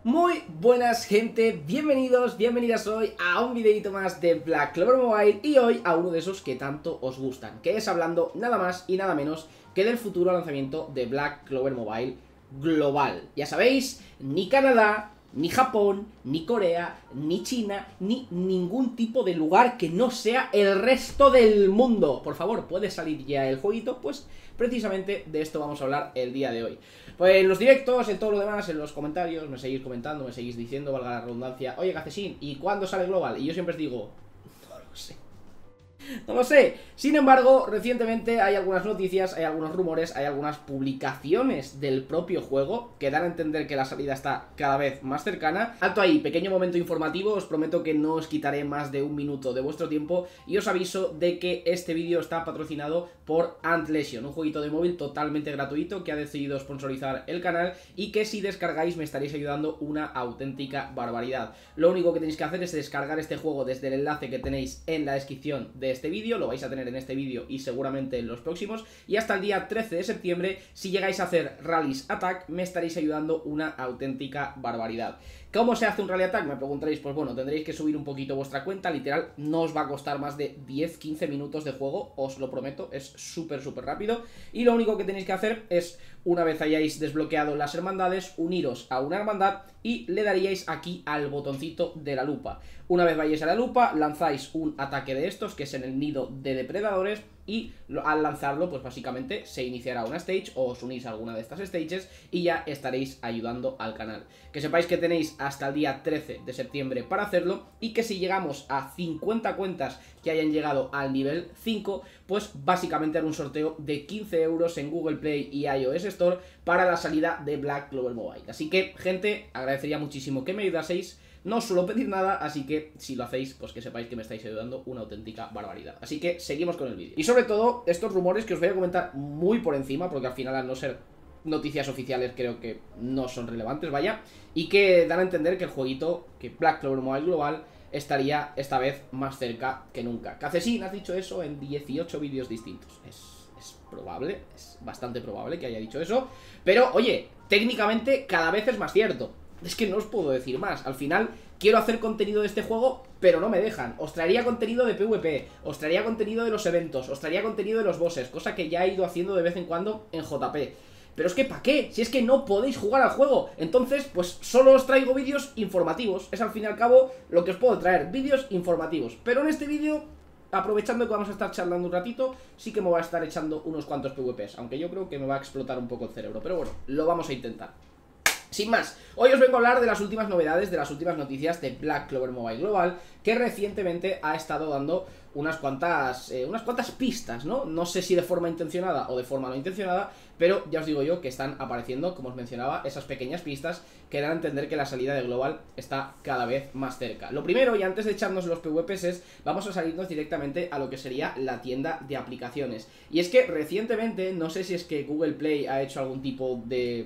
Muy buenas gente, bienvenidos, bienvenidas hoy a un videito más de Black Clover Mobile y hoy a uno de esos que tanto os gustan, que es hablando nada más y nada menos que del futuro lanzamiento de Black Clover Mobile global. Ya sabéis, ni Canadá, ni Japón, ni Corea, ni China, ni ningún tipo de lugar que no sea el resto del mundo. Por favor, ¿puede salir ya el jueguito? Pues precisamente de esto vamos a hablar el día de hoy. Pues en los directos, en todo lo demás, en los comentarios, me seguís comentando, me seguís diciendo, valga la redundancia, oye Gacesín, ¿y cuándo sale Global? Y yo siempre os digo, no lo sé. No lo sé. Sin embargo, recientemente hay algunas noticias, hay algunos rumores, hay algunas publicaciones del propio juego que dan a entender que la salida está cada vez más cercana. Alto ahí, pequeño momento informativo, os prometo que no os quitaré más de un minuto de vuestro tiempo y os aviso de que este vídeo está patrocinado por Ant Lesion, un jueguito de móvil totalmente gratuito que ha decidido sponsorizar el canal y que si descargáis me estaréis ayudando una auténtica barbaridad. Lo único que tenéis que hacer es descargar este juego desde el enlace que tenéis en la descripción de este vídeo, lo vais a tener en este vídeo y seguramente en los próximos, y hasta el día 13 de septiembre, si llegáis a hacer Rallies Attack, me estaréis ayudando una auténtica barbaridad. ¿Cómo se hace un Rally Attack? Me preguntaréis, pues bueno, tendréis que subir un poquito vuestra cuenta, literal, no os va a costar más de 10-15 minutos de juego, os lo prometo, es súper rápido, y lo único que tenéis que hacer es, una vez hayáis desbloqueado las hermandades, uniros a una hermandad y le daríais aquí al botoncito de la lupa. Una vez vayáis a la lupa, lanzáis un ataque de estos, que es en el nido de depredadores, y al lanzarlo, pues básicamente se iniciará una stage, o os unís a alguna de estas stages, y ya estaréis ayudando al canal. Que sepáis que tenéis hasta el día 13 de septiembre para hacerlo, y que si llegamos a 50 cuentas que hayan llegado al nivel 5, pues básicamente haré un sorteo de 15 euros en Google Play y iOS Store para la salida de Black Clover Mobile. Así que, gente, agradecería muchísimo que me ayudaseis. No os suelo pedir nada, así que si lo hacéis, pues que sepáis que me estáis ayudando una auténtica barbaridad. Así que seguimos con el vídeo. Y sobre todo, estos rumores que os voy a comentar muy por encima, porque al final, al no ser noticias oficiales, creo que no son relevantes, vaya, y que dan a entender que el jueguito, que Black Clover Mobile Global, estaría esta vez más cerca que nunca. Cacesín, has dicho eso en 18 vídeos distintos. Es probable, es bastante probable que haya dicho eso, pero oye, técnicamente cada vez es más cierto. Es que no os puedo decir más. Al final quiero hacer contenido de este juego, pero no me dejan. Os traería contenido de PvP, os traería contenido de los eventos, os traería contenido de los bosses, cosa que ya he ido haciendo de vez en cuando en JP. Pero es que ¿para qué? Si es que no podéis jugar al juego. Entonces, pues solo os traigo vídeos informativos. Es al fin y al cabo lo que os puedo traer, vídeos informativos. Pero en este vídeo, aprovechando que vamos a estar charlando un ratito, sí que me voy a estar echando unos cuantos PvPs. Aunque yo creo que me va a explotar un poco el cerebro. Pero bueno, lo vamos a intentar. Sin más, hoy os vengo a hablar de las últimas novedades, de las últimas noticias de Black Clover Mobile Global, que recientemente ha estado dando unas cuantas pistas, ¿no? No sé si de forma intencionada o de forma no intencionada, pero ya os digo yo que están apareciendo, como os mencionaba, esas pequeñas pistas que dan a entender que la salida de Global está cada vez más cerca. Lo primero, y antes de echarnos los PvPs, es, vamos a salirnos directamente a lo que sería la tienda de aplicaciones. Y es que recientemente, no sé si es que Google Play ha hecho algún tipo de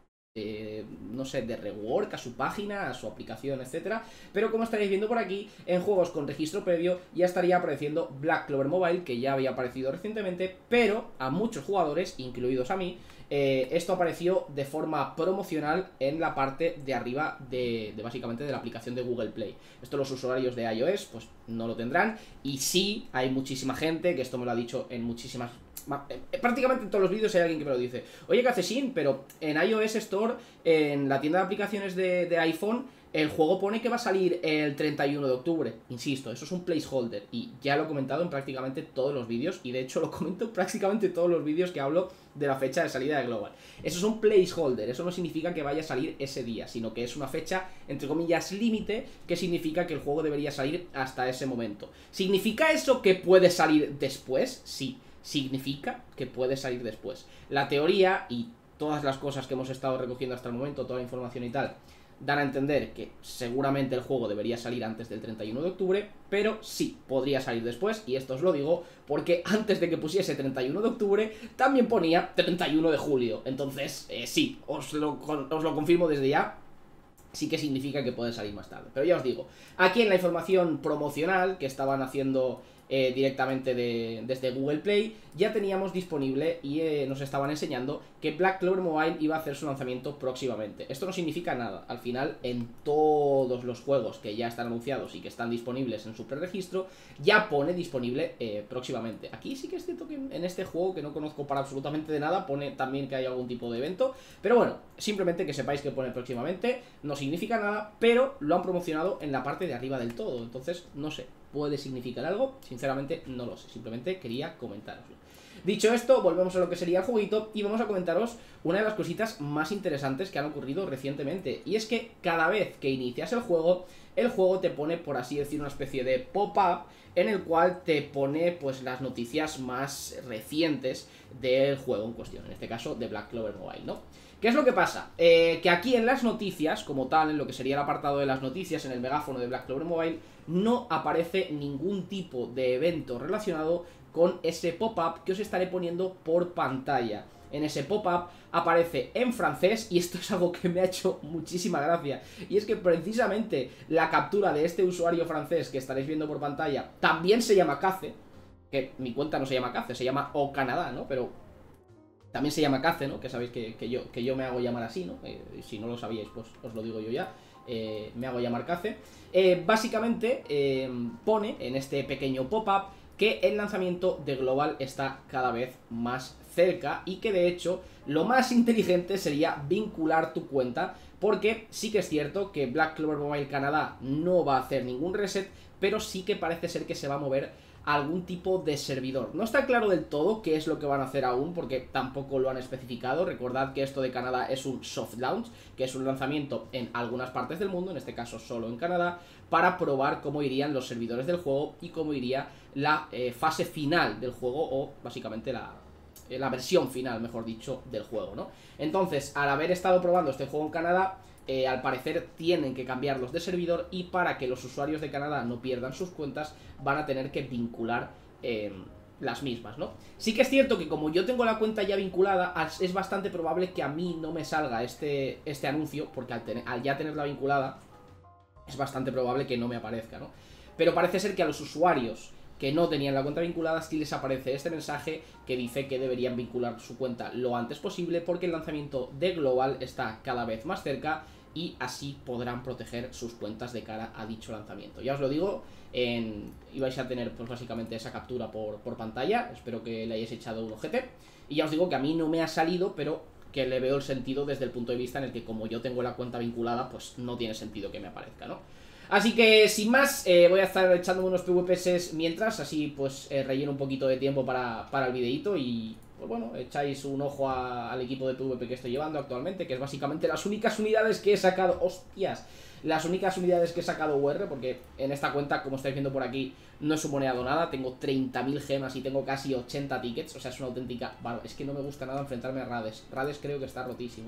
no sé, de rework a su página, a su aplicación, etcétera. Pero como estaréis viendo por aquí, en juegos con registro previo ya estaría apareciendo Black Clover Mobile, que ya había aparecido recientemente, pero a muchos jugadores, incluidos a mí, esto apareció de forma promocional en la parte de arriba de básicamente de la aplicación de Google Play. Esto los usuarios de iOS pues no lo tendrán, y sí, hay muchísima gente, que esto me lo ha dicho en muchísimas... prácticamente en todos los vídeos hay alguien que me lo dice. Oye, Cacesín, pero en iOS Store, en la tienda de aplicaciones de iPhone, el juego pone que va a salir el 31 de octubre. Insisto, eso es un placeholder. Y ya lo he comentado en prácticamente todos los vídeos. Y de hecho lo comento en prácticamente todos los vídeos que hablo de la fecha de salida de Global. Eso es un placeholder. Eso no significa que vaya a salir ese día, sino que es una fecha, entre comillas, límite, que significa que el juego debería salir hasta ese momento. ¿Significa eso que puede salir después? Sí. Significa que puede salir después. La teoría y todas las cosas que hemos estado recogiendo hasta el momento, toda la información y tal, dan a entender que seguramente el juego debería salir antes del 31 de octubre, pero sí, podría salir después, y esto os lo digo porque antes de que pusiese 31 de octubre, también ponía 31 de julio. Entonces, sí, os lo confirmo desde ya. Sí que significa que puede salir más tarde. Pero ya os digo, aquí en la información promocional que estaban haciendo directamente desde Google Play, ya teníamos disponible y nos estaban enseñando que Black Clover Mobile iba a hacer su lanzamiento próximamente. Esto no significa nada, al final en todos los juegos que ya están anunciados y que están disponibles en su preregistro, ya pone disponible próximamente. Aquí sí que es cierto que en este juego, que no conozco para absolutamente de nada, pone también que hay algún tipo de evento, pero bueno, simplemente que sepáis que pone próximamente, no significa nada, pero lo han promocionado en la parte de arriba del todo, entonces no sé. ¿Puede significar algo? Sinceramente no lo sé, simplemente quería comentaroslo. Dicho esto, volvemos a lo que sería el jueguito y vamos a comentaros una de las cositas más interesantes que han ocurrido recientemente. Y es que cada vez que inicias el juego te pone, por así decir, una especie de pop-up en el cual te pone pues las noticias más recientes del juego en cuestión, en este caso de Black Clover Mobile, ¿no? ¿Qué es lo que pasa? Que aquí en las noticias, como tal, en lo que sería el apartado de las noticias, en el megáfono de Black Clover Mobile, no aparece ningún tipo de evento relacionado con ese pop-up que os estaré poniendo por pantalla. En ese pop-up aparece en francés, y esto es algo que me ha hecho muchísima gracia, y es que precisamente la captura de este usuario francés que estaréis viendo por pantalla también se llama Cace, que mi cuenta no se llama Cace, se llama O Canadá, ¿no? Pero también se llama Cace, ¿no? Que sabéis que yo me hago llamar así, ¿no? Si no lo sabíais, pues os lo digo yo ya. Me hago llamar Cace. Básicamente pone en este pequeño pop-up que el lanzamiento de Global está cada vez más cerca y que de hecho lo más inteligente sería vincular tu cuenta, porque sí que es cierto que Black Clover Mobile Canadá no va a hacer ningún reset, pero sí que parece ser que se va a mover algún tipo de servidor. No está claro del todo qué es lo que van a hacer aún, porque tampoco lo han especificado. Recordad que esto de Canadá es un soft launch, que es un lanzamiento en algunas partes del mundo, en este caso solo en Canadá, para probar cómo irían los servidores del juego y cómo iría la fase final del juego, o básicamente la versión final, mejor dicho, del juego, ¿no? Entonces, al haber estado probando este juego en Canadá, al parecer tienen que cambiarlos de servidor, y para que los usuarios de Canadá no pierdan sus cuentas van a tener que vincular las mismas, ¿no? Sí que es cierto que como yo tengo la cuenta ya vinculada, es bastante probable que a mí no me salga este anuncio, porque al ya tenerla vinculada es bastante probable que no me aparezca, ¿no? Pero parece ser que a los usuarios que no tenían la cuenta vinculada sí les aparece este mensaje que dice que deberían vincular su cuenta lo antes posible, porque el lanzamiento de Global está cada vez más cerca y así podrán proteger sus cuentas de cara a dicho lanzamiento. Ya os lo digo, y vais a tener pues básicamente esa captura por pantalla. Espero que le hayáis echado un ojete. Y ya os digo que a mí no me ha salido, pero que le veo el sentido desde el punto de vista en el que, como yo tengo la cuenta vinculada, pues no tiene sentido que me aparezca, ¿no? Así que, sin más, voy a estar echándome unos PvPs mientras, así pues relleno un poquito de tiempo para el videito. Y pues bueno, echáis un ojo al equipo de PvP que estoy llevando actualmente, que es básicamente las únicas unidades que he sacado. ¡Hostias! Las únicas unidades que he sacado UR, porque en esta cuenta, como estáis viendo por aquí, no he sumoneado nada. Tengo 30.000 gemas y tengo casi 80 tickets, o sea, es una auténtica... Es que no me gusta nada enfrentarme a Rades. Rades creo que está rotísimo.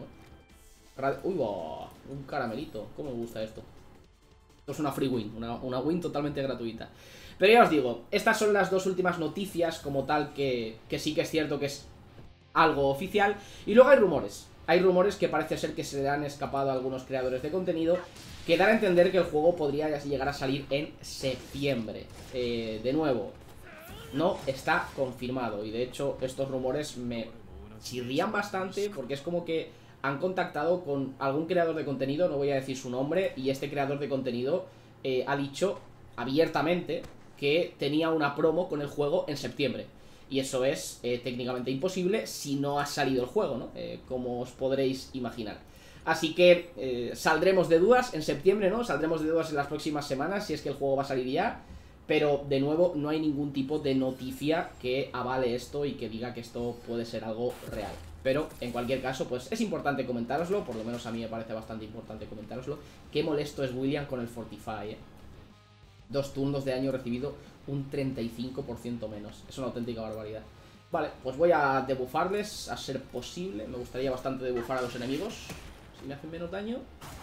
Uy, wow, un caramelito. ¿Cómo me gusta esto? Esto es una free win, una win totalmente gratuita. Pero ya os digo, estas son las dos últimas noticias como tal que sí que es cierto que es algo oficial. Y luego hay rumores. Hay rumores que parece ser que se le han escapado a algunos creadores de contenido, que dan a entender que el juego podría llegar a salir en septiembre. De nuevo, no está confirmado. Y de hecho estos rumores me chirrían bastante, porque es como que han contactado con algún creador de contenido, no voy a decir su nombre, y este creador de contenido ha dicho abiertamente que tenía una promo con el juego en septiembre. Y eso es técnicamente imposible si no ha salido el juego, ¿no? Como os podréis imaginar. Así que saldremos de dudas en septiembre, ¿no? Saldremos de dudas en las próximas semanas si es que el juego va a salir ya. Pero, de nuevo, no hay ningún tipo de noticia que avale esto y que diga que esto puede ser algo real. Pero, en cualquier caso, pues es importante comentároslo. Por lo menos a mí me parece bastante importante comentároslo. Qué molesto es William con el Fortify, ¿eh? 2 turnos de daño recibido, un 35% menos. Es una auténtica barbaridad. Vale, pues voy a debuffarles a ser posible. Me gustaría bastante debufar a los enemigos. Si me hacen menos daño,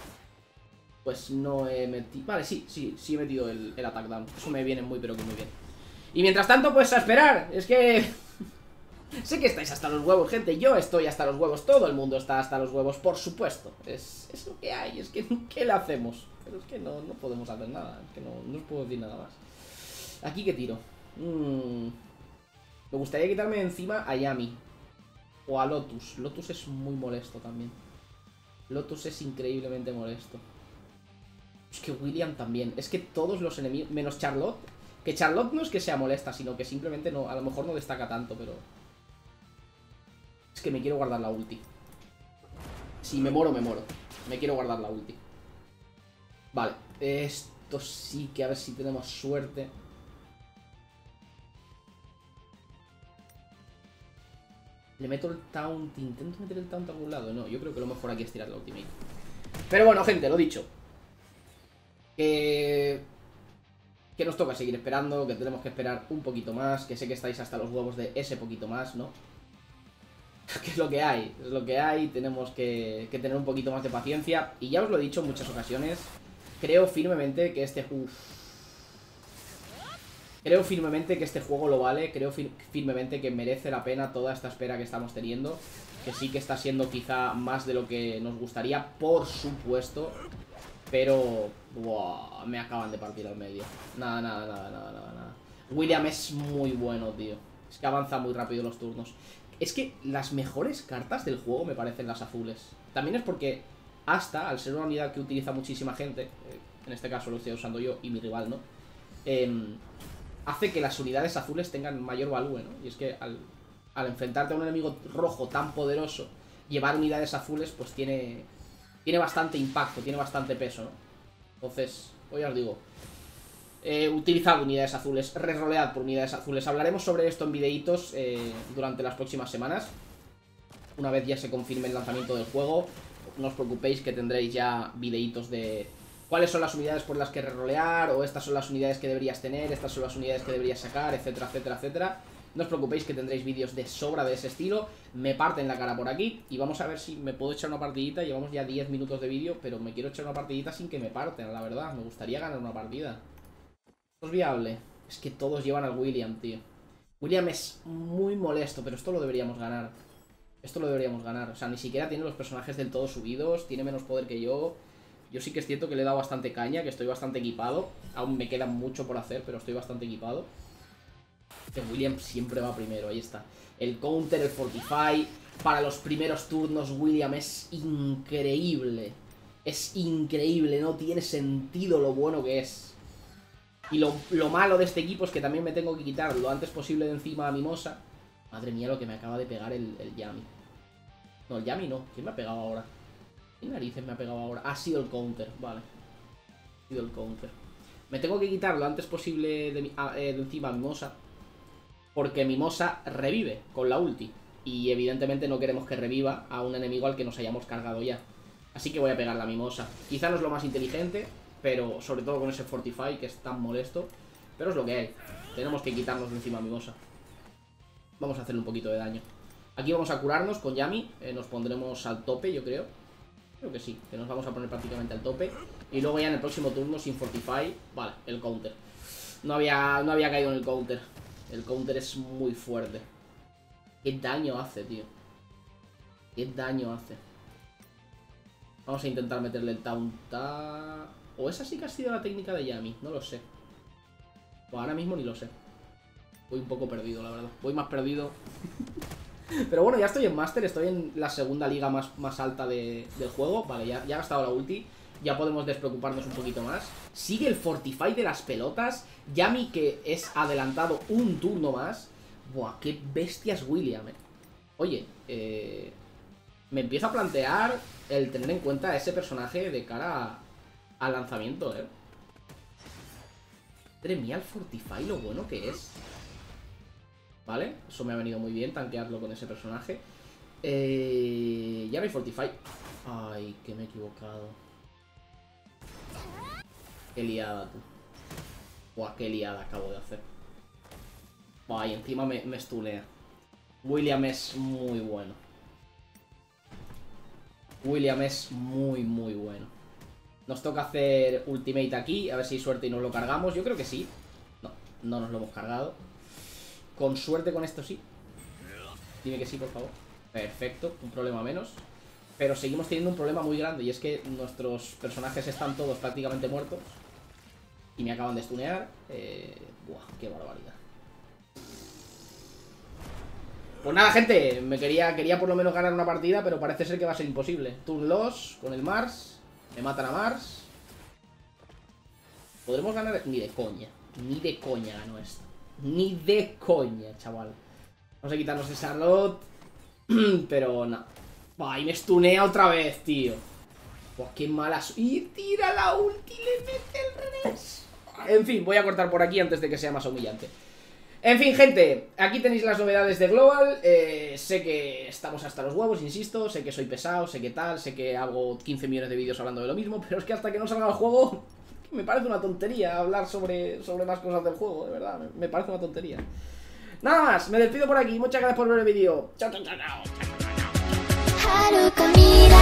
pues no he metido... Vale, sí he metido el attack down. Eso me viene muy pero que muy bien. Y mientras tanto, pues a esperar. Es que... sé que estáis hasta los huevos, gente. Yo estoy hasta los huevos. Todo el mundo está hasta los huevos, por supuesto. Es lo que hay. Es que, ¿qué le hacemos? Pero es que no podemos hacer nada. Es que no os puedo decir nada más. ¿Aquí qué tiro? Me gustaría quitarme de encima a Yami. O a Lotus. Lotus es muy molesto también. Lotus es increíblemente molesto. Es que William también. Es que todos los enemigos... Menos Charlotte. Que Charlotte no es que sea molesta, sino que simplemente no... A lo mejor no destaca tanto, pero... Es que me quiero guardar la ulti. Si me muero, me muero. Me quiero guardar la ulti. Vale. Esto sí que a ver si tenemos suerte. Le meto el taunt. Intento meter el taunt a algún lado. No, yo creo que lo mejor aquí es tirar la ultimate. Pero bueno, gente, lo dicho. Que nos toca seguir esperando. Que tenemos que esperar un poquito más. Que sé que estáis hasta los huevos de ese poquito más, ¿no? Que es lo que hay. Es lo que hay. Tenemos que tener un poquito más de paciencia. Y ya os lo he dicho en muchas ocasiones. Creo firmemente que este... Creo firmemente que este juego lo vale. Creo firmemente que merece la pena toda esta espera que estamos teniendo. Que sí que está siendo quizá más de lo que nos gustaría, por supuesto. Pero... Wow, me acaban de partir al medio. Nada. William es muy bueno, tío. Es que avanza muy rápido los turnos. Es que las mejores cartas del juego me parecen las azules. También es porque Asta, al ser una unidad que utiliza muchísima gente, en este caso lo estoy usando yo y mi rival, ¿no? Hace que las unidades azules tengan mayor value, ¿no? Y es que al enfrentarte a un enemigo rojo tan poderoso, llevar unidades azules pues tiene bastante impacto, tiene bastante peso, ¿no? Entonces, pues ya os digo, utilizad unidades azules, rerolead por unidades azules. Hablaremos sobre esto en videitos durante las próximas semanas. Una vez ya se confirme el lanzamiento del juego, no os preocupéis que tendréis ya videitos de... ¿Cuáles son las unidades por las que rerolear? O estas son las unidades que deberías tener, estas son las unidades que deberías sacar, etcétera, etcétera, etcétera. No os preocupéis que tendréis vídeos de sobra de ese estilo. Me parten la cara por aquí y vamos a ver si me puedo echar una partidita. Llevamos ya 10 minutos de vídeo, pero me quiero echar una partidita sin que me parten, la verdad. Me gustaría ganar una partida. ¿Esto es viable? Es que todos llevan al William, tío. William es muy molesto, pero esto lo deberíamos ganar. Esto lo deberíamos ganar. O sea, ni siquiera tiene los personajes del todo subidos, tiene menos poder que yo. Yo sí que es cierto que le he dado bastante caña, que estoy bastante equipado. Aún me queda mucho por hacer, pero estoy bastante equipado. Que William siempre va primero, ahí está. El counter, el fortify. Para los primeros turnos, William es increíble. Es increíble, no tiene sentido lo bueno que es. Y lo malo de este equipo es que también me tengo que quitar lo antes posible de encima a Mimosa. Madre mía lo que me acaba de pegar el Yami. No, el Yami no. ¿Quién me ha pegado ahora? ¿Qué narices me ha pegado ahora? Ha sido el counter, vale. Ha sido el counter. Me tengo que quitar lo antes posible de encima a Mimosa. Porque Mimosa revive con la ulti. Y evidentemente no queremos que reviva a un enemigo al que nos hayamos cargado ya. Así que voy a pegar la Mimosa. Quizá no es lo más inteligente, pero sobre todo con ese Fortify que es tan molesto. Pero es lo que hay. Tenemos que quitarnos de encima a Mimosa. Vamos a hacerle un poquito de daño. Aquí vamos a curarnos con Yami. Nos pondremos al tope, yo creo. Creo que sí, que nos vamos a poner prácticamente al tope. Y luego ya en el próximo turno sin Fortify. Vale, el counter. No había caído en el counter. El counter es muy fuerte. ¿Qué daño hace, tío? ¿Qué daño hace? Vamos a intentar meterle el taunt. O esa sí que ha sido la técnica de Yami, no lo sé. Pues ahora mismo ni lo sé. Voy un poco perdido, la verdad. Voy más perdido. Pero bueno, ya estoy en Master. Estoy en la segunda liga más alta del juego. Vale, ya he gastado la ulti. Ya podemos despreocuparnos un poquito más. Sigue el Fortify de las pelotas. Yami que es adelantado un turno más. Buah, qué bestias William, Oye, me empiezo a plantear el tener en cuenta a ese personaje de cara al lanzamiento, Madre mía, el Fortify, lo bueno que es. Vale, eso me ha venido muy bien, tanquearlo con ese personaje. Ya no hay Fortify. Ay, que me he equivocado. Qué liada, tú. Buah, qué liada acabo de hacer. Buah, y encima me stunea. William es muy bueno. William es muy bueno. Nos toca hacer ultimate aquí. A ver si hay suerte y nos lo cargamos. Yo creo que sí. No nos lo hemos cargado. Con suerte con esto sí. Dime que sí, por favor. Perfecto, un problema menos. Pero seguimos teniendo un problema muy grande. Y es que nuestros personajes están todos prácticamente muertos. Y me acaban de stunear. Buah, qué barbaridad. Pues nada, gente, quería por lo menos ganar una partida, pero parece ser que va a ser imposible. Turn loss con el Mars. Me matan a Mars. ¿Podremos ganar? Ni de coña. Ni de coña ganó esto. Ni de coña, chaval. Vamos a quitarnos esa Charlotte. Pero no. Ay, me stunea otra vez, tío. Pues qué malas. Y tira la ulti y le mete el revés. En fin, voy a cortar por aquí antes de que sea más humillante. En fin, gente, aquí tenéis las novedades de Global. Sé que estamos hasta los huevos, insisto. Sé que soy pesado, sé que tal. Sé que hago 15 millones de vídeos hablando de lo mismo. Pero es que hasta que no salga el juego, me parece una tontería hablar sobre más cosas del juego. De verdad, me parece una tontería. Nada más, me despido por aquí. Muchas gracias por ver el vídeo. Chao, chao, chao, chao.